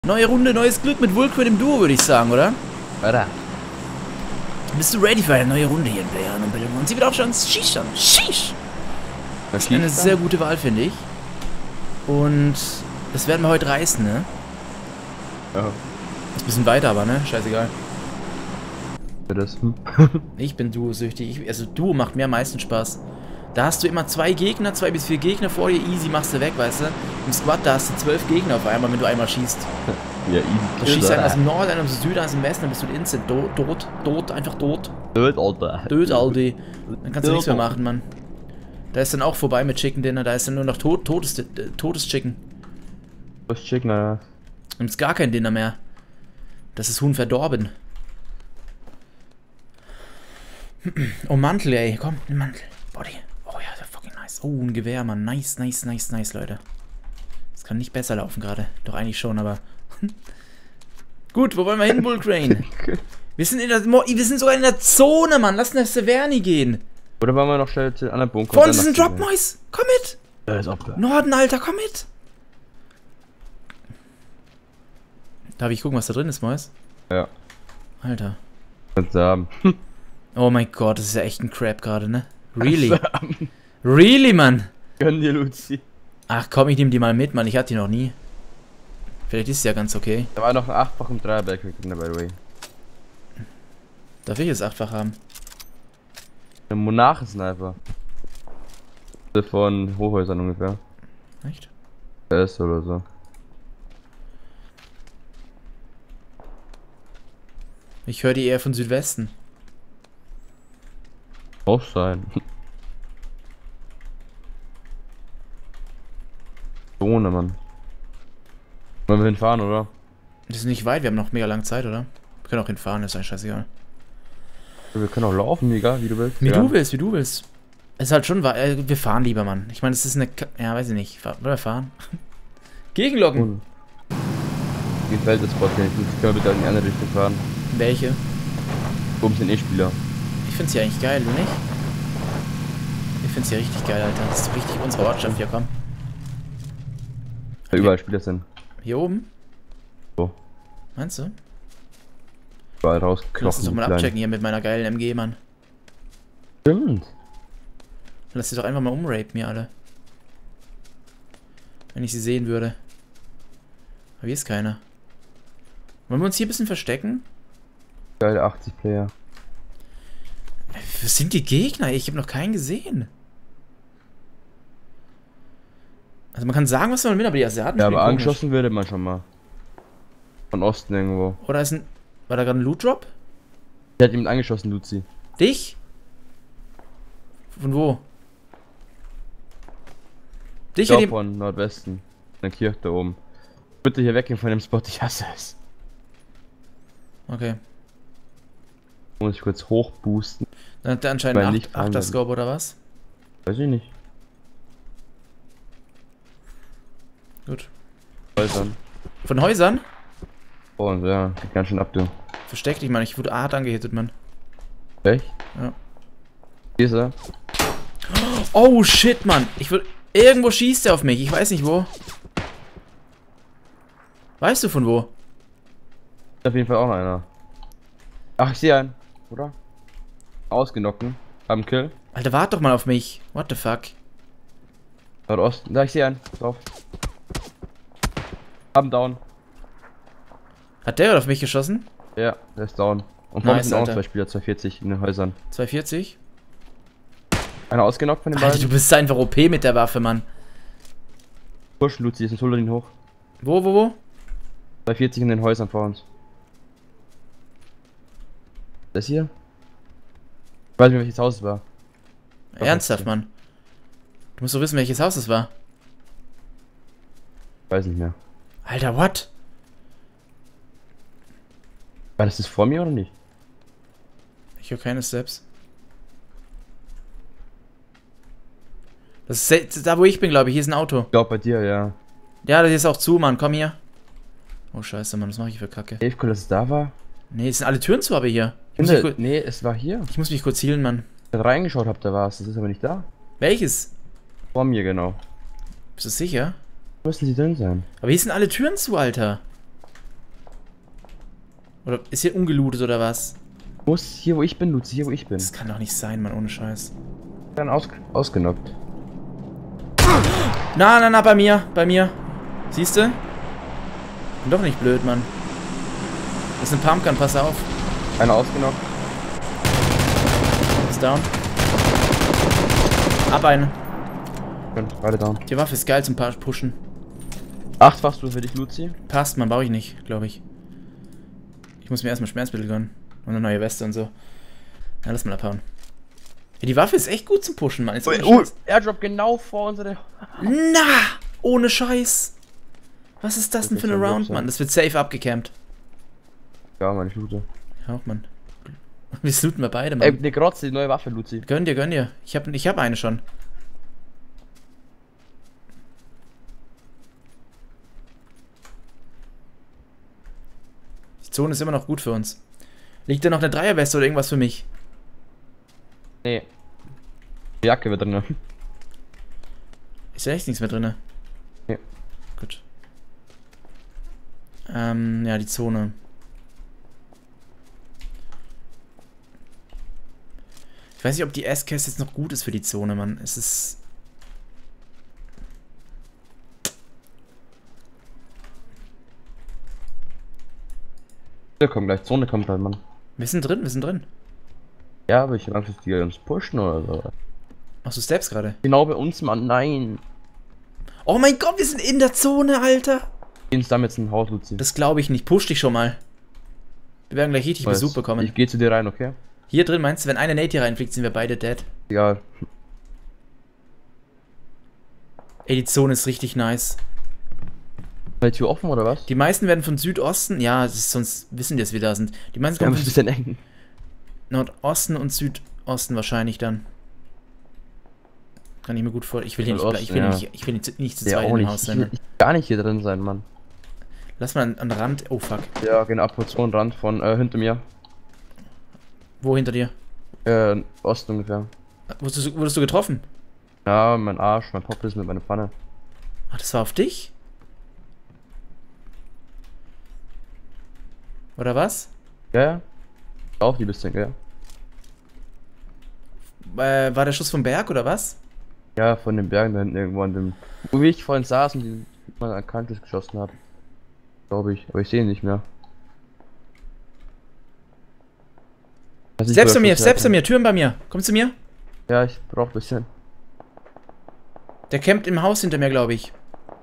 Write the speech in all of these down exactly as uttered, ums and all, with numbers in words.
Neue Runde, neues Glück mit Vulcan im Duo, würde ich sagen, oder? Oder? Bist du ready für eine neue Runde hier in Player und Bildung? Und sie wird auch schon Sheesh an. Sheesh! Das ist eine sehr gute Wahl, finde ich. Und das werden wir heute reißen, ne? Ja. Ist ein bisschen weiter, aber, ne? Scheißegal. Das, hm? Ich bin Duo-süchtig. Ich, also Duo macht mir am meisten Spaß. Da hast du immer zwei Gegner, zwei bis vier Gegner vor dir, easy machst du weg, weißt du? Im Squad, da hast du zwölf Gegner auf einmal, wenn du einmal schießt. Ja, easy. Du schießt einen aus dem Norden, einen aus dem Süden, einen aus dem Westen, dann bist du instant tot, tot, tot, einfach tot. Död, Alter. Död, Aldi. Dann kannst du nichts mehr machen, Mann. Da ist dann auch vorbei mit Chicken Dinner, da ist dann nur noch tot, totes, äh, totes Chicken. Das Chicken, ja. Dann ist gar kein Dinner mehr. Das ist Huhn verdorben. Oh, Mantel, ey. Komm, ein Mantel. Body. Oh ja, der fucking nice. Oh, ein Gewehr, Mann. Nice, nice, nice, nice, Leute. Das kann nicht besser laufen gerade. Doch eigentlich schon, aber... Gut, wo wollen wir hin, Bullcrane? Wir sind in der... Wir sind sogar in der Zone, Mann. Lass nach Severny gehen. Oder wollen wir noch schnell zu den anderen Bunker? Vor uns ist ein Drop, Mois. Komm mit. Ja, ist auch klar. Norden, Alter, komm mit. Darf ich gucken, was da drin ist, Mois? Ja. Alter. Kannst du haben. Oh mein Gott, das ist ja echt ein Crap gerade, ne? Really? Really, Mann? Gönn dir, Luzi. Ach komm, ich nehme die mal mit, Mann. Ich hatte die noch nie. Vielleicht ist sie ja ganz okay. Da war noch ein achtfach im Dreierberg drin, by the way. Darf ich jetzt achtfach haben? Ein Monarchensniper. Von Hochhäusern ungefähr. Echt? Der ist oder so. Ich höre die eher von Südwesten. Auch sein. Ohne, Mann. Wollen wir hinfahren, oder? Das ist nicht weit, wir haben noch mega lange Zeit, oder? Wir können auch hinfahren, ist eigentlich scheißegal. Wir können auch laufen, egal, wie du willst. Wie ja. du willst, wie du willst. Es ist halt schon, äh, wir fahren lieber, Mann. Ich meine, es ist eine, K ja, weiß ich nicht. Fahr oder fahren? Gegenlocken. Mir gefällt das Spot nicht. Jetzt können wir bitte in die andere Richtung fahren. Welche? Oben sind E-Spieler. Ich find's ja eigentlich geil, du nicht? Ich find's ja richtig geil, Alter. Das ist doch richtig unsere Ortschaft hier, komm. Da überall Spieler sind. Hier oben? So. Meinst du? Überall rausgekrochen. Lass uns doch mal abchecken hier mit meiner geilen M G, Mann. Stimmt. Lass sie doch einfach mal umrapen, mir alle. Wenn ich sie sehen würde. Aber hier ist keiner. Wollen wir uns hier ein bisschen verstecken? Geile achtzig Player. Was sind die Gegner? Ich habe noch keinen gesehen. Also man kann sagen, was man will, aber die Asiaten... Ja, aber komisch. angeschossen würde man schon mal. Von Osten irgendwo. Oder ist ein... War da gerade ein Loot-Drop? Der hat jemand angeschossen, Luzi. Dich? Von wo? Dich Ich oder die... von Nordwesten. In der Kirche da oben. Bitte hier weggehen von dem Spot, ich hasse es. Okay. Muss ich kurz hochboosten. Dann hat der anscheinend Weil ein nicht achter Scope oder was? Weiß ich nicht. Gut. Häusern. Von Häusern? Oh, und ja, geht ganz schön ab, du. Versteck dich, Mann. Ich wurde hart angehittet, Mann. Echt? Ja. Hier ist er. Oh, shit, Mann. Ich würde... Irgendwo schießt er auf mich. Ich weiß nicht wo. Weißt du von wo? Ist auf jeden Fall auch noch einer. Ach, ich sehe einen. Oder? Ausgenocken. Haben Kill. Alter, wart doch mal auf mich. What the fuck? Dort Osten. Da, ich sehe einen. Drauf. Haben down. Hat der auf mich geschossen? Ja, der ist down. Und vor Nice, uns sind auch noch Alter. zwei Spieler, zwei vierzig in den Häusern. zweihundertvierzig? Einer ausgenockt von den Alter, beiden. du bist einfach O P mit der Waffe, Mann. Push, Luzi, ist ein Solo den hoch. Wo, wo, wo? zwei vierzig in den Häusern vor uns. Das hier? Ich weiß nicht, welches Haus es war. Ernsthaft, Mann. Du musst doch wissen, welches Haus es war. Weiß nicht mehr. Alter, what? War das das vor mir oder nicht? Ich höre keine Steps. Das ist da, wo ich bin, glaube ich. Hier ist ein Auto. Ich glaube bei dir, ja. Ja, das ist auch zu, Mann. Komm hier. Oh, scheiße, Mann. Was mache ich für Kacke? Safe cool, dass es da war. Nee, es sind alle Türen zu, aber hier. Ich muss, mich Kinder, kurz, nee, es war hier. ich muss mich kurz healen, Mann. Ich hab reingeschaut, hab da war es. Das ist aber nicht da. Welches? Vor mir, genau. Bist du sicher? Müssen sie drin sein. Aber hier sind alle Türen zu, Alter. Oder ist hier ungelootet oder was? Wo ist hier, wo ich bin, Luzi, hier, wo ich bin. Das kann doch nicht sein, Mann, ohne Scheiß. Dann aus, ausgenockt. Na, na, na, bei mir, bei mir. Siehst du? Bin doch nicht blöd, Mann. Das ist ein Pumpgun, pass auf. Einer ausgenockt. Ist down. Ab einen. Beide down. Die Waffe ist geil zum Pushen. Acht machst du für dich, Luzi? Passt, man, brauche ich nicht, glaube ich. Ich muss mir erstmal Schmerzmittel gönnen. Und eine neue Weste und so. Ja, lass mal abhauen. Ja, die Waffe ist echt gut zum Pushen, Mann. Oh, oh, Airdrop genau vor unsere... Na! Ohne Scheiß! Was ist das, das denn für eine Round, Mann? Das wird safe abgecampt. Ja, Mann, ich loote. Ja, auch, Mann. Wir looten wir beide, Mann. Ey, ne Grotze, die neue Waffe, Luzi. Gönn dir, gönn dir. Ich hab, ich hab eine schon. Die Zone ist immer noch gut für uns. Liegt da noch eine Dreierweste oder irgendwas für mich? Nee. Die Jacke wird drin. Ist ja echt nichts mehr drin. Nee. Gut. Ähm, ja, die Zone. Ich weiß nicht, ob die S-Cast jetzt noch gut ist für die Zone, Mann. Es ist... Wir kommen gleich, Zone kommt halt, Mann. Wir sind drin, wir sind drin. Ja, aber ich hab Angst, dass die uns pushen oder so. Machst du Steps gerade? Genau bei uns, Mann, nein. Oh mein Gott, wir sind in der Zone, Alter. Gehen uns damit ins Haus, Luzi. Das glaube ich nicht. Push dich schon mal. Wir werden gleich richtig Weiß. Besuch bekommen. Ich gehe zu dir rein, okay? Hier drin, meinst du, wenn eine Nate hier reinfliegt, sind wir beide dead? Egal. Ey, die Zone ist richtig nice. Ist die Tür offen oder was? Die meisten werden von Südosten, ja, das ist, sonst wissen die, dass wir da sind. Die meisten Ja, kommen ein von bisschen eng. Nordosten und Südosten wahrscheinlich dann. Kann ich mir gut vorstellen. Ich will hier nicht, Osten, ich will ja. nicht, ich will nicht, nicht zu Ja, zweit auch im nicht. Haus Ich sein. will Ne? ich will gar nicht hier drin sein, Mann. Lass mal an, an den Rand. Oh fuck. Ja, genau, Position-Rand von äh, hinter mir. Wo hinter dir? Äh, Osten ungefähr. Wurdest du, wurdest du getroffen? Ja, mein Arsch, mein Pop ist mit meiner Pfanne. Ach, das war auf dich? Oder was? Ja, ja. Auf die bisschen, gell? Äh, war der Schuss vom Berg oder was? Ja, von den Bergen da hinten irgendwo an dem. Wo ich vorhin saß und die man erkannt ist geschossen hat. Glaube ich, aber ich sehe ihn nicht mehr. Weiß nicht, Selbst wo bei der mir, Schuss selbst bei herkommt. mir, Türen bei mir. Komm zu mir. Ja, ich brauch ein bisschen. Der campt im Haus hinter mir, glaube ich.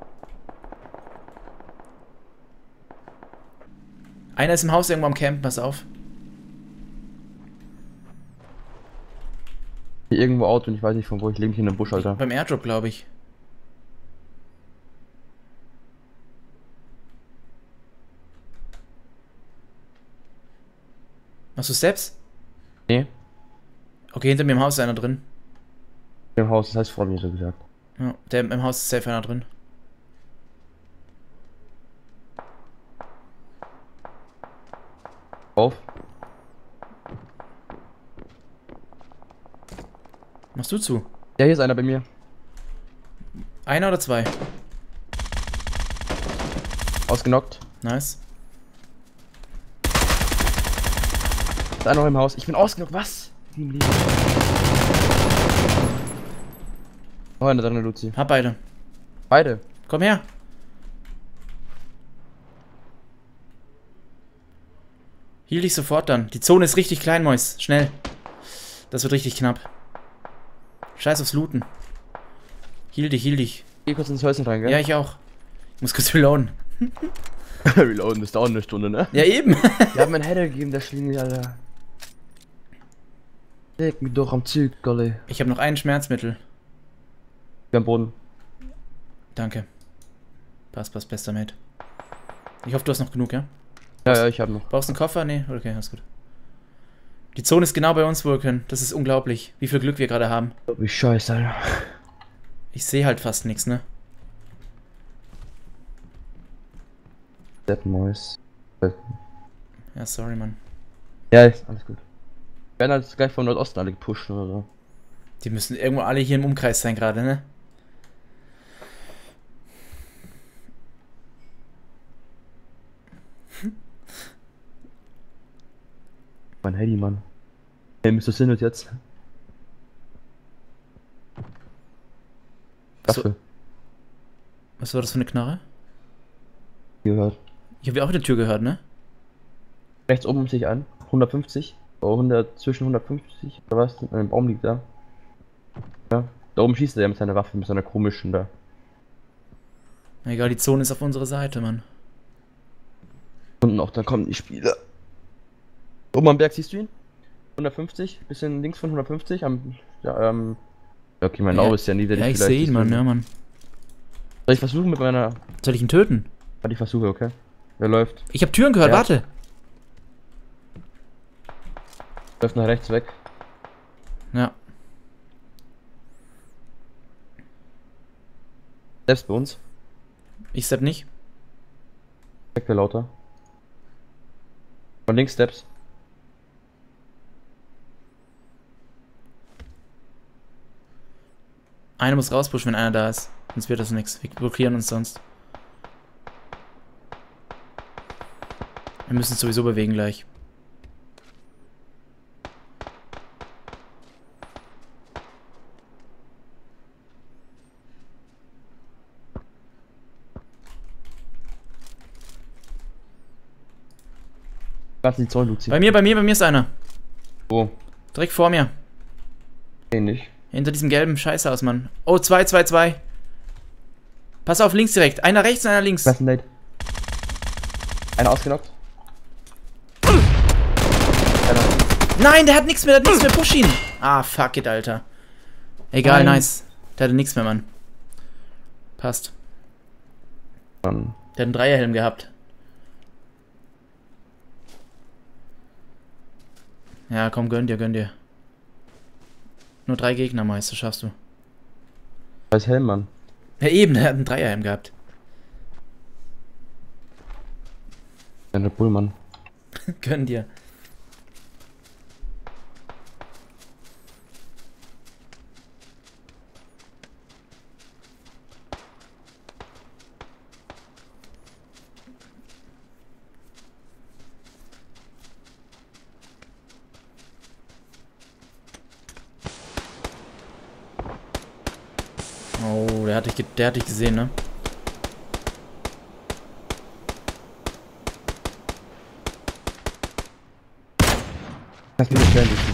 Einer ist im Haus irgendwo am Campen, pass auf. Hier irgendwo Auto und ich weiß nicht von wo, ich lege mich in den Busch, Alter. Beim Airdrop, glaube ich. Machst du Steps? Nee, Okay, hinter mir im Haus ist einer drin. im Haus, das heißt vor mir so gesagt. Ja, der im Haus ist safe einer drin. Auf. Machst du zu? Ja, hier ist einer bei mir. Einer oder zwei? Ausgenockt. Nice. Ist einer noch im Haus. Ich bin ausgenockt, was? Team Liebe. Oh, einer drin, Luzi. Hab beide. Beide. Komm her. Heal dich sofort dann. Die Zone ist richtig klein, Mois. Schnell. Das wird richtig knapp. Scheiß aufs Looten. Heal dich, heal dich. Geh kurz ins Häuschen rein, gell? Ja, ich auch. Ich muss kurz reloaden. Reloaden, das dauert eine Stunde, ne? Ja, eben. Der hat mir einen Header gegeben, der Schlinge, Alter. Leg mich doch am Zug, Golly. Ich habe noch ein Schmerzmittel. Wir am Boden. Danke. Passt, passt, bester Mate. Ich hoffe, du hast noch genug, ja? Ja, ja, ich hab noch. Brauchst du einen Koffer? Nee? Okay, alles gut. Die Zone ist genau bei uns, wo wir können. Das ist unglaublich, wie viel Glück wir gerade haben. Wie scheiße, Alter. Ich sehe halt fast nichts, ne? Dead Mois. Ja, sorry, Mann. Ja, ist alles gut. Wir werden halt gleich vom Nordosten alle gepusht oder so. Die müssen irgendwo alle hier im Umkreis sein gerade, ne? Mein Handy, Mann. Hey, Mister Sinnet jetzt. Was, Waffe. was war das für eine Knarre? Gehört. Ich habe ja auch eine Tür gehört, ne? Rechts oben sich an. hundertfünfzig. Oder hundert, zwischen hundertfünfzig oder was? Ein Baum liegt da. Ja. Da oben schießt er mit seiner Waffe, mit seiner komischen da. Na egal, die Zone ist auf unserer Seite, Mann. Und auch da kommen die Spieler. Oben am Berg siehst du ihn? hundertfünfzig, bisschen links von hundertfünfzig. Am, ja, ähm. Okay, mein Ja, Auge ist ja niedrig. Ja, ich vielleicht sehe ihn, siehst du Mann, ja, Mann. Soll ich versuchen mit meiner. Soll ich ihn töten? Warte, ich versuche, okay? Wer läuft? Ich habe Türen gehört, Ja. warte. Läuft nach rechts weg. Ja. Selbst bei uns. Ich step nicht. Weg wir lauter. Von links Steps. Einer muss rauspushen, wenn einer da ist. Sonst wird das nichts. Wir blockieren uns sonst. Wir müssen uns sowieso bewegen gleich. Warte, die Zone, Luzi. Bei mir, bei mir, bei mir ist einer. Wo? Direkt vor mir. Ähnlich. Hinter diesem gelben Scheißhaus, Mann. Oh, zwei, zwei, zwei. Pass auf, links direkt. Einer rechts, einer links. Was ist denn das? Einer ausgenockt. Nein, der hat nichts mehr, der hat nichts mehr. Push ihn. Ah, fuck it, Alter. Egal, Nein. nice. Der hatte nichts mehr, Mann. Passt. Mann. Der hat einen Dreierhelm gehabt. Ja, komm, gönn dir, gönn dir. Nur drei Gegner, Meister, schaffst du. Weiß Helm, Mann. Ja, eben, der hat einen Dreierhelm gehabt. Ein Red Bull, Mann. Gönn dir. Oh, der hat dich, ge der hat dich gesehen, ne? Kannst du mir stellen, Luzi.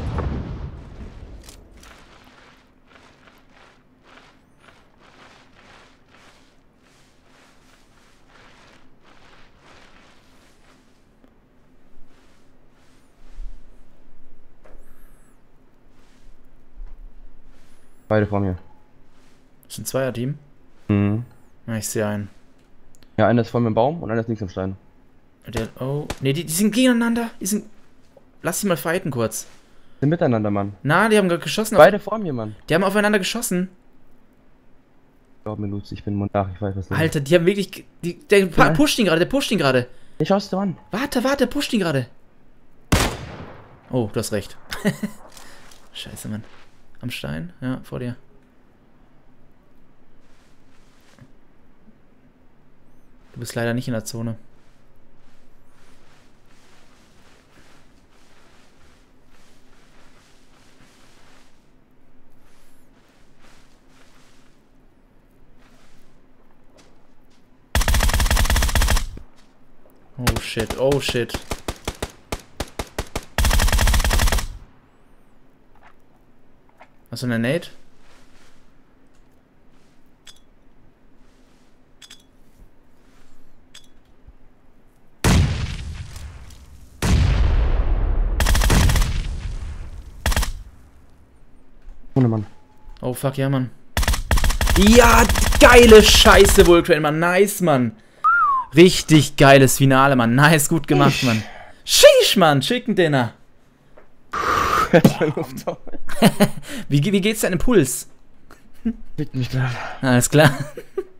Beide vor mir. Das ist ein Zweierteam. Mhm. Ja, ich sehe einen. Ja, einer ist vor mir im Baum und einer ist links am Stein. Der, oh, ne, die, die sind gegeneinander. Die sind. Lass sie mal fighten kurz. Sind miteinander, Mann. Na, die haben gerade geschossen. Beide vor mir, Mann. Die haben aufeinander geschossen. Glaub mir, Luzi, ich bin Monarch, ich weiß was das Alter, die haben wirklich. ge- Die, der pa- Ja. pusht ihn gerade, der pusht ihn gerade. Ich schaust du an. Warte, warte, der pusht ihn gerade. Oh, du hast recht. Scheiße, Mann. Am Stein? Ja, vor dir. Du bist leider nicht in der Zone. Oh shit, oh shit. Hast du eine Nate? Ohne Mann. Oh fuck, ja, Mann. Ja, geile Scheiße, Vulcrane, Mann. Nice, Mann. Richtig geiles Finale, Mann. Nice, gut gemacht, Mann. Sheesh, Mann. Chicken Dinner. wie, wie geht's deinem Puls? Bitte nicht da. Alles klar.